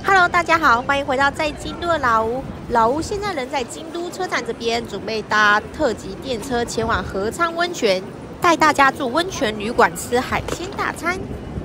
Hello， 大家好，欢迎回到在京都的老吴。老吴现在人在京都车站这边，准备搭特急电车前往和仓温泉，带大家住温泉旅馆吃海鲜大餐。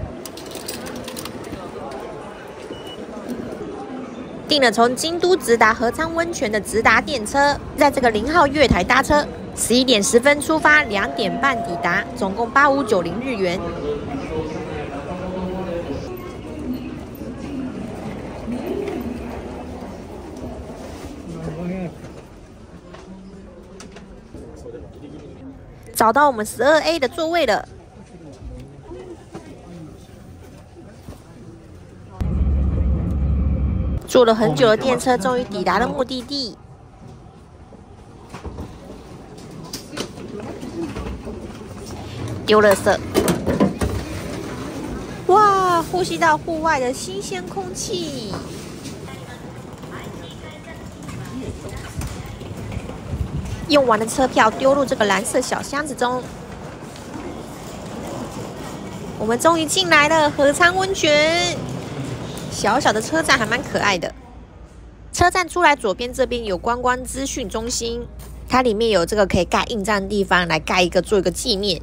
订了从京都直达和仓温泉的直达电车，在这个0号月台搭车，11点10分出发，2点半抵达，总共8590日元。找到我们12A 的座位了。坐了很久的电车，终于抵达了目的地。丢垃圾。哇，呼吸到户外的新鲜空气。用完的车票丢入这个蓝色小箱子中。我们终于进来了和仓温泉。小小的车站还蛮可爱的。车站出来左边这边有观光资讯中心，它里面有这个可以盖印章的地方，来盖一个做一个纪念。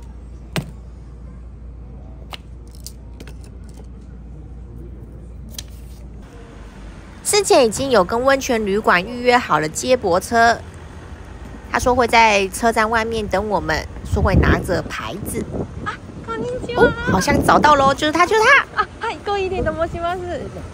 之前已经有跟温泉旅馆预约好了接驳车。他说会在车站外面等我们，说会拿着牌子。啊，こんにちは。哦，好像找到喽，就是他，就是他。啊，はい、小出と申します。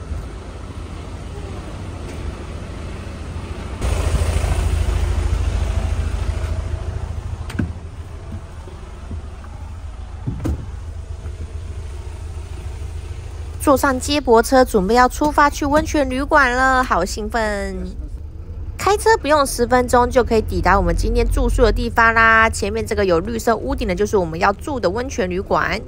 坐上接驳车，准备要出发去温泉旅馆了，好兴奋！开车不用10分钟就可以抵达我们今天住宿的地方啦。前面这个有绿色屋顶的，就是我们要住的温泉旅馆。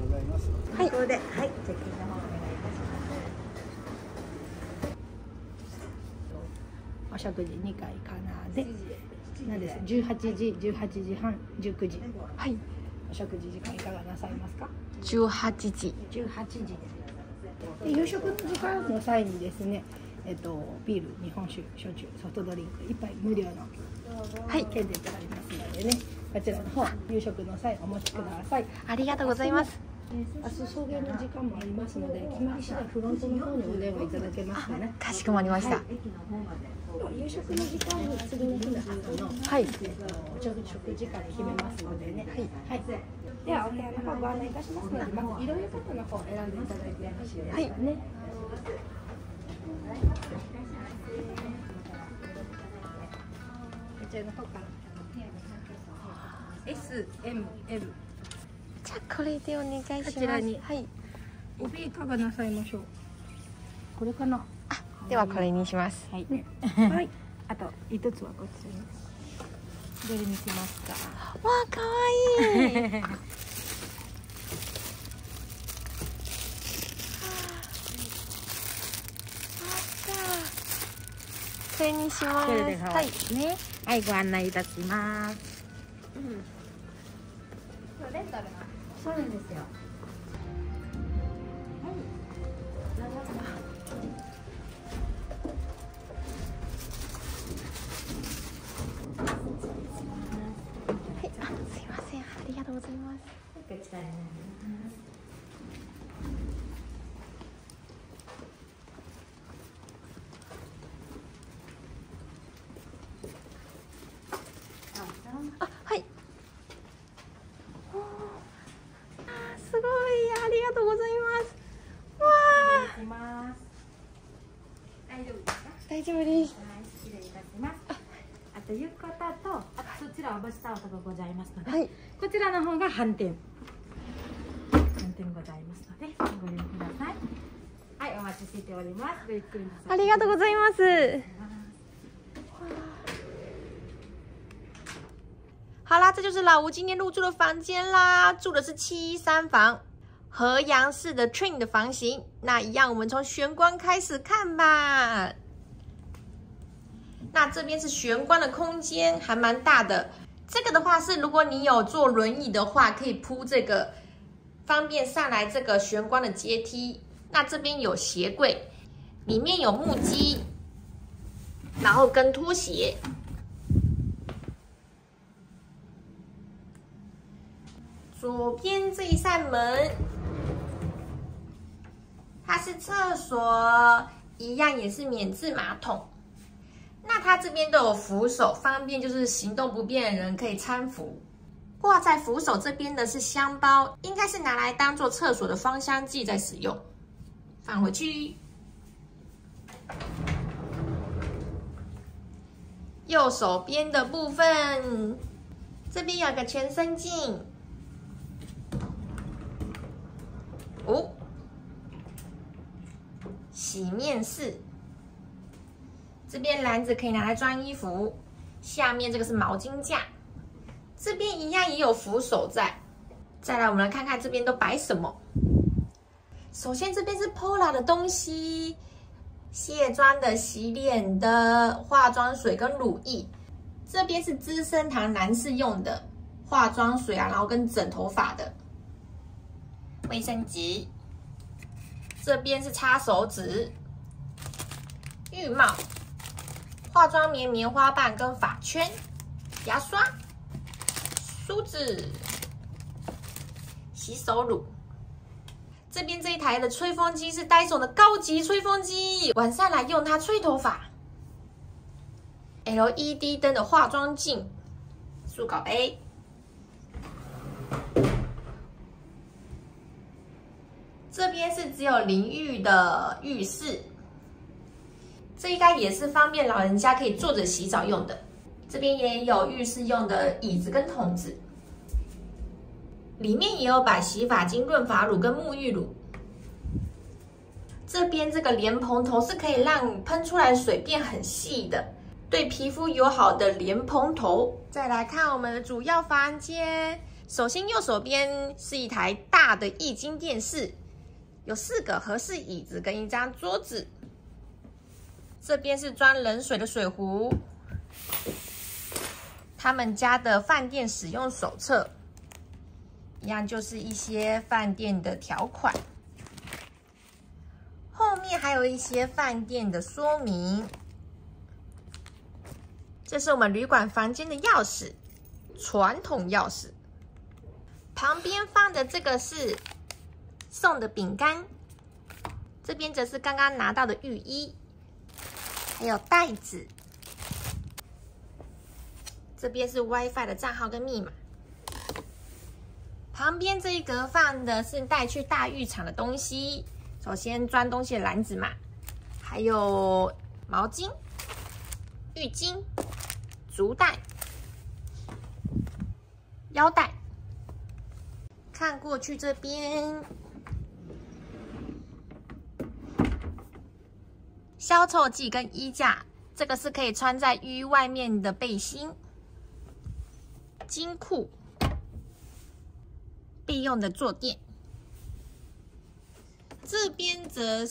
お食事2回かなで、なんです18時、18時半、19時。はい。お食事時間いかがなさいますか ？18時。 18時。で夕食の時間の際にですね。ビール、日本酒、焼酎、ソフトドリンク1杯無料の券でありますのでね、こちらの方夕食の際お持ちください。 ありがとうございます。 明日送迎の時間もありますので、決まり次第フロントの方にお電話いただけますかね。 かしこまりました。 夕食の時間に次の日の朝の食時間に決めますのでね。はい。ではお部屋の方ご案内いたしますので、まず色浴衣の方選んでいただいてよろしいですかね。こちらの方から S、M、L。 じゃあこれでお願いします。 こちらに。 はい。 帯いかがなさいましょう。これかな。 あ、ではこれにします。 はい。はい。あと一つはこちらに。どれにしますか。 わあ、可愛いい。これにします。 はいね。はい、ご案内いたします。レンタルな。そうなんですよ。 はい、あ、すいません、ありがとうございます。 こちらになります。 あ、はい。すごい、ありがとうございます。わあ。 大丈夫ですか？ 大丈夫です。 はい、失礼いたします。あと浴衣と、あとそちらおぶしタオルがございますので、 はい、 こちらの方が半点ございますのでご利用ください。はい、お待ちしております。ごゆっくりなさい。 ありがとうございます。好啦，这就是老吴今天入住的房间啦，住的是713房，和洋式的 twin 的房型。那一样，我们从玄关开始看吧。那这边是玄关的空间，还蛮大的。这个的话是，如果你有坐轮椅的话，可以铺这个，方便上来这个玄关的阶梯。那这边有鞋柜， 里面有木屐，然后跟拖鞋。左边这一扇门，它是厕所，一样也是免治马桶。那它这边都有扶手，方便就是行动不便的人可以搀扶。挂在扶手这边的是香包，应该是拿来当做厕所的芳香剂在使用。放回去。右手边的部分，这边有个全身镜。哦，洗面室。这边篮子可以拿来装衣服，下面这个是毛巾架，这边一样也有扶手在。再来，我们来看看这边都摆什么。首先，这边是 Pola 的东西，卸妆的、洗脸的、化妆水跟乳液。这边是资生堂男士用的化妆水啊，然后跟整头发的卫生纸。这边是擦手指、浴帽。化妆棉、棉花棒跟发圈、牙刷、梳子、洗手乳。这边这一台的吹风机是Dyson的高级吹风机，晚上来用它吹头发。LED 灯的化妆镜、漱口杯。这边是只有淋浴的浴室。这应该也是方便老人家可以坐着洗澡用的。这边也有浴室用的椅子跟桶子，里面也有摆洗发精、润发乳跟沐浴乳。这边这个莲蓬头是可以让喷出来的水变很细的，对皮肤友好的莲蓬头。再来看我们的主要房间，首先右手边是一台大的液晶电视，有4个合适椅子跟一张桌子。这边是装冷水的水壶，他们家的饭店使用手册，一样就是一些饭店的条款。后面还有一些饭店的说明。这是我们旅馆房间的钥匙，传统钥匙。旁边放的这个是送的饼干，这边则是刚刚拿到的浴衣。还有袋子，这边是 WiFi 的账号跟密码。旁边这一格放的是带去大浴场的东西，首先装东西的篮子嘛，还有毛巾、浴巾、竹袋、腰带。看过去这边。消臭剂跟衣架，这个是可以穿在浴衣外面的背心。金库，备用的坐垫。这边则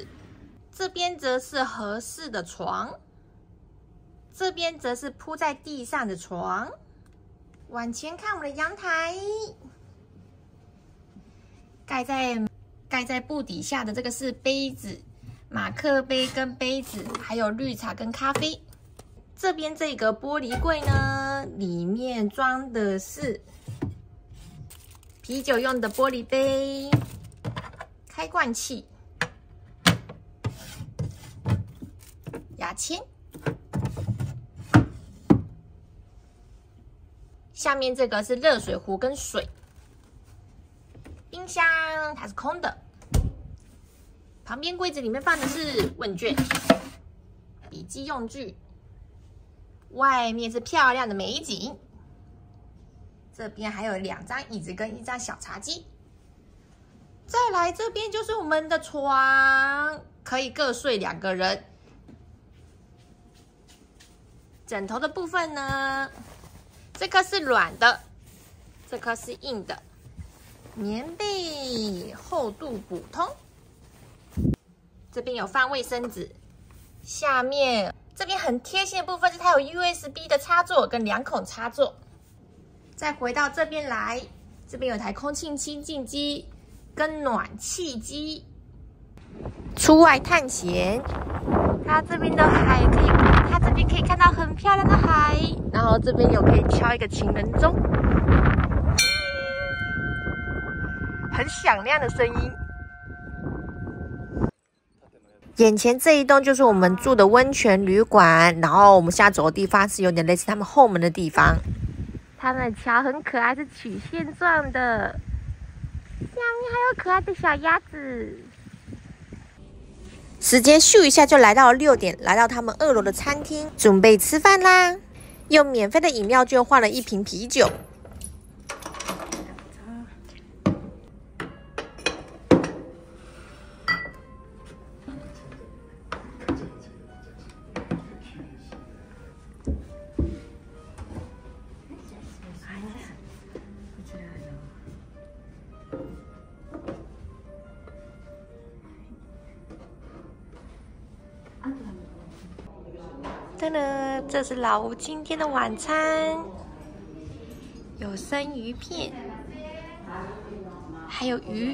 是合适的床，这边则是铺在地上的床。往前看我们的阳台，盖在布底下的这个是杯子。马克杯跟杯子，还有绿茶跟咖啡。这边这个玻璃柜呢，里面装的是啤酒用的玻璃杯、开罐器、牙签。下面这个是热水壶跟水。冰箱它是空的。旁边柜子里面放的是问卷、笔记用具，外面是漂亮的美景。这边还有2张椅子跟1张小茶几。再来这边就是我们的床，可以各睡2个人。枕头的部分呢，这颗是软的，这颗是硬的，棉被厚度普通。这边有放卫生纸，下面这边很贴心的部分是它有 USB 的插座跟2孔插座。再回到这边来，这边有台空气清净机跟暖气机。 出外探险。它这边的海可以，它这边可以看到很漂亮的海，然后这边有可以敲一个情人钟，很响亮的声音。眼前这一栋就是我们住的温泉旅馆，然后我们现在走的地方是有点类似他们后门的地方。他们的桥很可爱，是曲线状的，下面还有可爱的小鸭子。时间咻一下就来到了6点，来到他们2楼的餐厅，准备吃饭啦。用免费的饮料券换了1瓶啤酒。噔噔，这是老吴今天的晚餐，有生鱼片，还有鱼，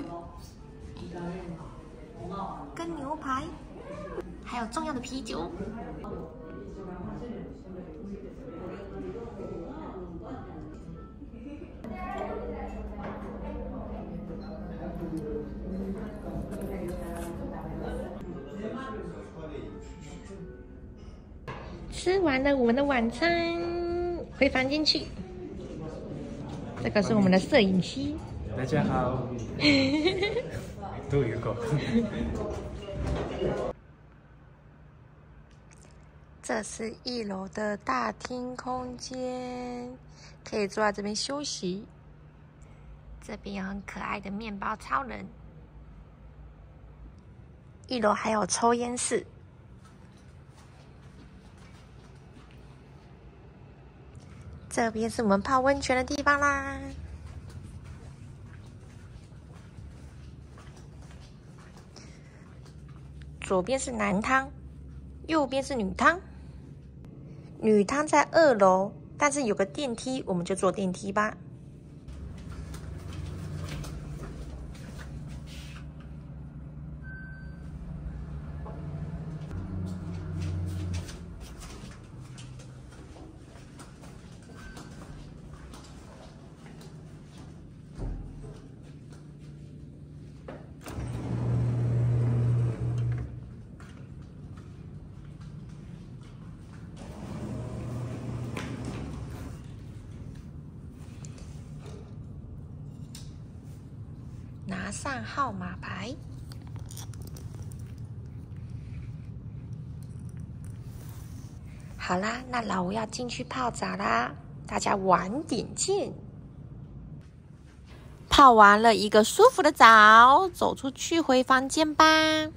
跟牛排，还有重要的啤酒。吃完了我们的晚餐，回房间去。这个是我们的摄影师。 大家好。どういうこと？ 这是1楼的大厅空间，可以坐在这边休息。这边有很可爱的面包超人。1楼还有抽烟室。这边是我们泡温泉的地方啦。左边是男汤，右边是女汤。女汤在2楼，但是有个电梯，我们就坐电梯吧。拿上号码牌。好啦，那老吴要进去泡澡啦，大家晚点见。泡完了一个舒服的澡，走出去回房间吧。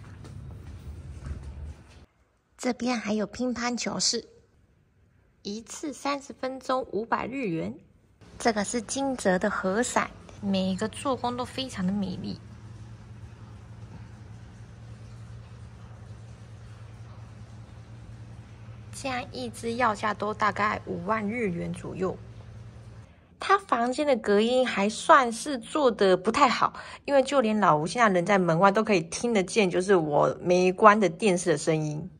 这边还有乒乓球室，一次30分钟500日元。这个是金泽的和伞。每一个做工都非常的美丽，这样一支要价都大概5万日元左右。他房间的隔音还算是做的不太好，因为就连老吴现在人在门外都可以听得见，就是我没关的电视的声音。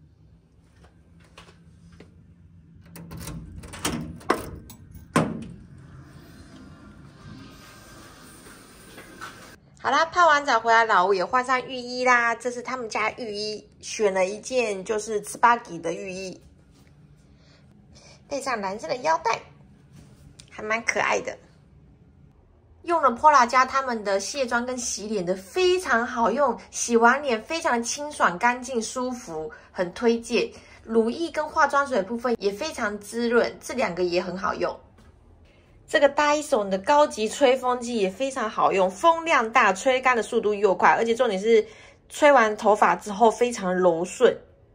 好啦，泡完澡回来，老吴也换上浴衣啦。这是他们家浴衣，选了一件就是Tsubaki的浴衣，配上蓝色的腰带，还蛮可爱的。用了 Pola 家他们的卸妆跟洗脸的非常好用，洗完脸非常的清爽、干净、舒服，很推荐。乳液跟化妆水的部分也非常滋润，这2个也很好用。这个Dyson的高级吹风机也非常好用，风量大，吹干的速度又快，而且重点是吹完头发之后非常柔顺。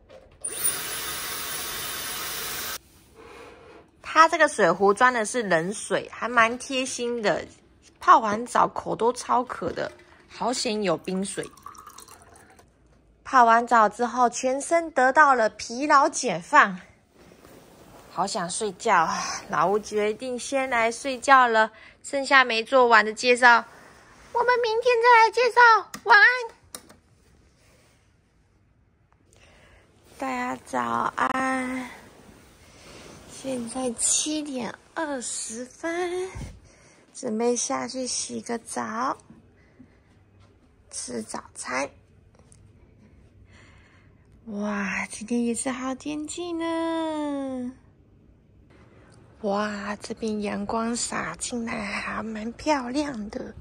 它这个水壶装的是冷水，还蛮贴心的，泡完澡口都超渴的，好险有冰水。泡完澡之后，全身得到了疲劳解放。好想睡觉，老吴决定先来睡觉了。剩下没做完的介绍，我们明天再来介绍。晚安。 家早安，现在7:20，准备下去洗个澡，吃早餐。哇，今天也是好天气呢！哇，这边阳光洒进来，还蛮漂亮的。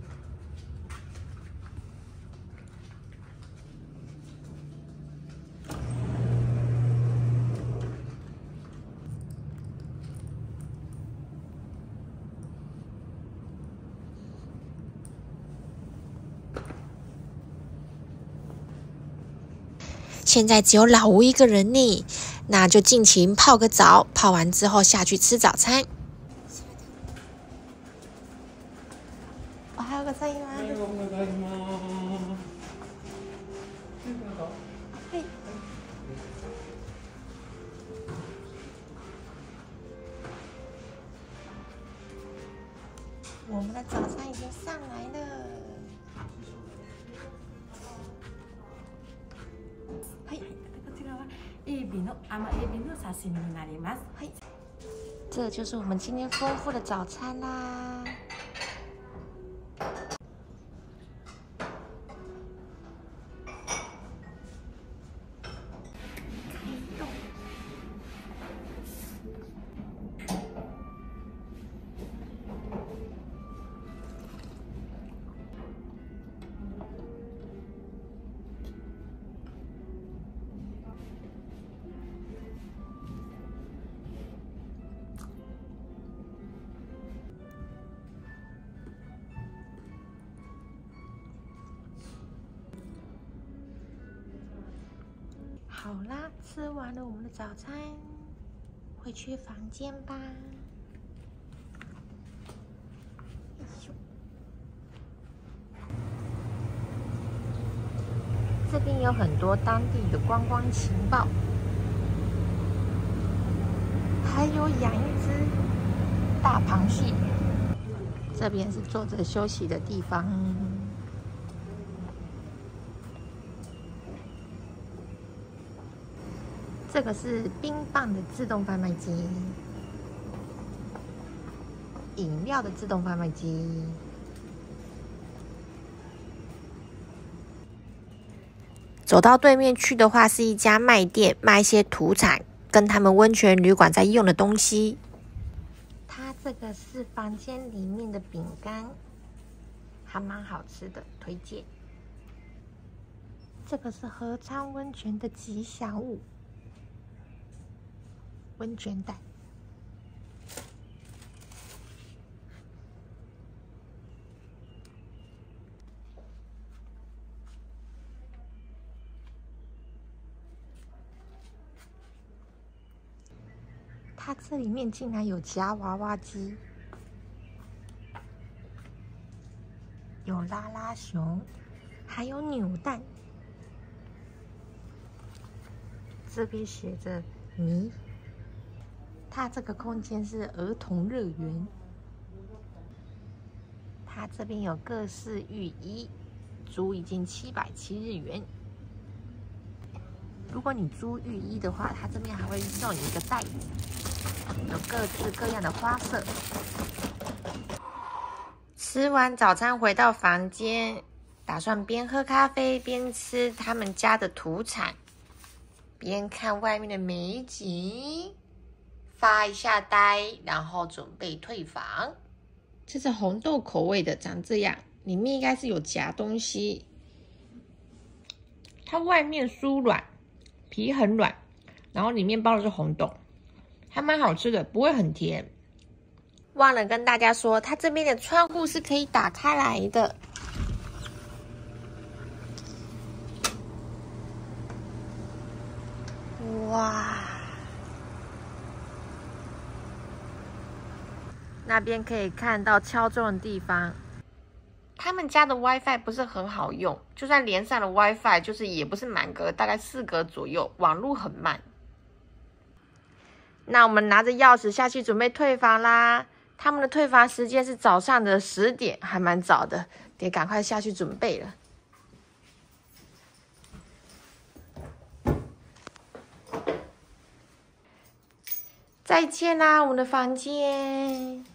现在只有老吴一个人呢，那就尽情泡个澡，泡完之后下去吃早餐。我还有个声音吗？嘿，我们的早餐已经上来了。 エビの甘エビの刺身になります。 嘿，这就是我们今天丰富的早餐啦。好啦，吃完了我们的早餐，回去房间吧。这边有很多当地的观光情报，还有养一只大螃蟹。这边是坐着休息的地方。这个是冰棒的自动贩卖机，饮料的自动贩卖机。走到对面去的话，是一家卖店，卖一些土产跟他们温泉旅馆在用的东西。它这个是房间里面的饼干，还蛮好吃的，推荐。这个是合昌温泉的吉祥物。温泉蛋，它这里面竟然有夹娃娃机，有拉拉熊，还有扭蛋。这边写着迷。它这个空间是儿童乐园，它这边有各式浴衣，租一件770日元。如果你租浴衣的话，它这边还会送你一个袋子，有各式各样的花色。吃完早餐回到房间，打算边喝咖啡边吃他们家的土产，边看外面的美景。发一下呆，然后准备退房。这是红豆口味的，长这样，里面应该是有夹东西。它外面酥软，皮很软，然后里面包的是红豆，还蛮好吃的，不会很甜。忘了跟大家说，它这边的窗户是可以打开来的。哇！那边可以看到敲钟的地方。他们家的 WiFi 不是很好用，就算连上了 WiFi， 就是也不是满格，大概4格左右，网路很慢。那我们拿着钥匙下去准备退房啦。他们的退房时间是早上的10点，还蛮早的，得赶快下去准备了。 再见啦，我们的房间。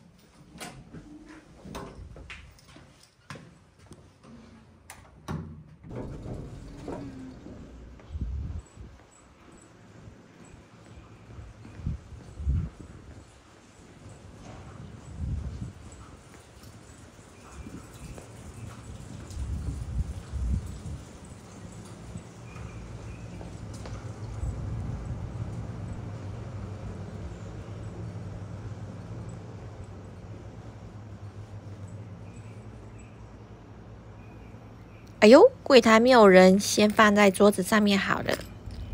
哎呦，柜台没有人，先放在桌子上面好了。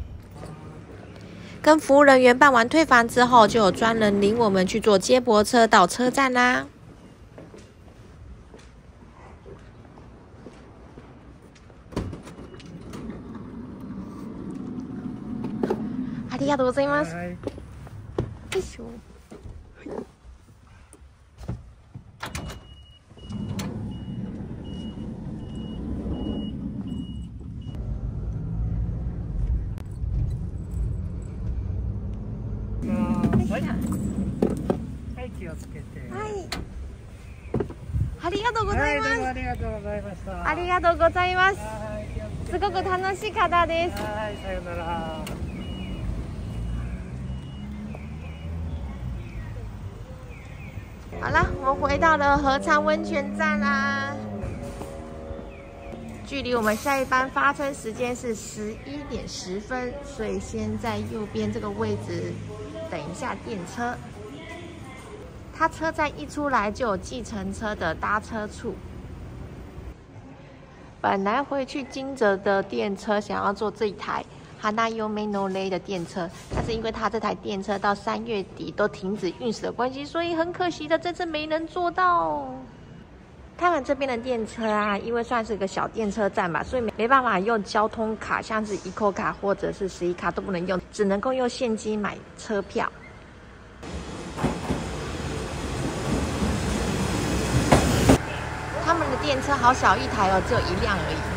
跟服务人员办完退房之后，就有专人领我们去坐接驳车到车站啦。ありがとうございます。よいしょ。 はい、気をつけて。 はい。ありがとうございます。 はい、どうもありがとうございました。 ありがとうございます。 はい、気をつけて。 すごく楽しかったです。 はい、さよなら。 好了，我们回到了合昌温泉站啦。距离我们下一班发车时间是11:10，所以先在右边这个位置等一下电车。它车站一出来就有计程车的搭车处。本来回去金泽的电车想要坐这一台Hanayome no Rei 的电车，但是因为它这台电车到3月底都停止运驶的关系，所以很可惜的这次没能坐到。他们这边的电车啊，因为算是个小电车站嘛，所以没办法用交通卡，像是 Eco 卡或者是11卡都不能用，只能够用现金买车票。他们的电车好小一台哦，只有1辆而已。